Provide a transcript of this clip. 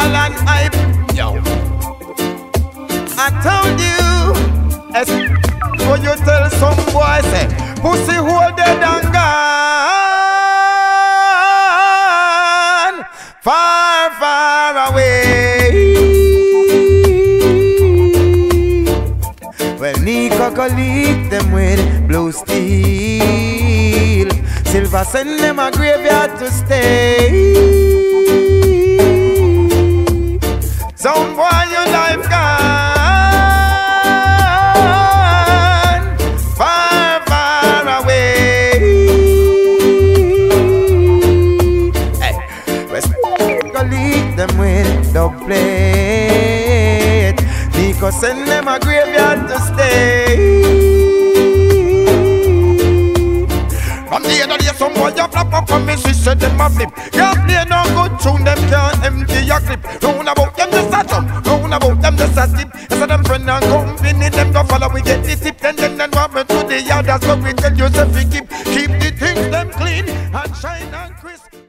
ball and hype. Yo, I told you, when you tell some boy say, pussy hole dead and gone, far, far away. Well, Nico go lead them with blue steel. Silver send them a graveyard to stay. Some boy your life gone, far, far away. Hey, go lead them with the plate. Nico send them a graveyard to stay. From the end of the day, some boy you flap up on me, she said them a flip. You play no good tune, them can't empty your clip. Round about them just a jump, round about them just a skip. Yes, them friend and company, them go follow, we get the tip. Then want me to the yard, that's what we tell you, so we keep the things them clean and shine and crisp.